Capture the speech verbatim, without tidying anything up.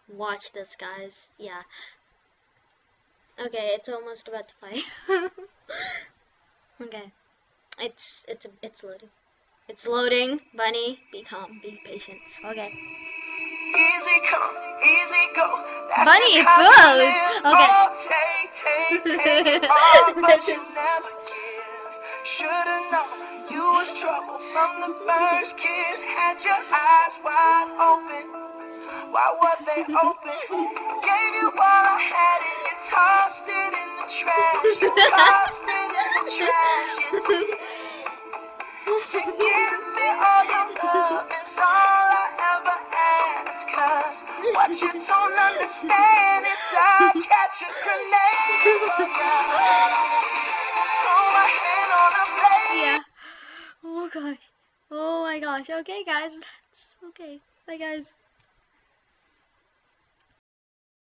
watch this, guys. Yeah. Okay, it's almost about to play. Okay, it's it's it's loading. It's loading. Bunny, be calm, be patient. Okay. Easy come, easy go. That's Bunny just how you froze. live. Okay. Oh, take, take, take all, but you never give. Should've known you was trouble from the first kiss. Had your eyes wide open. Why were they open? Gave you all I had and you tossed it in the trash. You tossed it in the trash. You did. To give me all your love is all I ever ask. Cause what you don't understand is I'll catch a grenade for ya. Throw my hand on a blade. Yeah. Oh gosh. Oh my gosh. Okay, guys. That's okay. Bye, guys.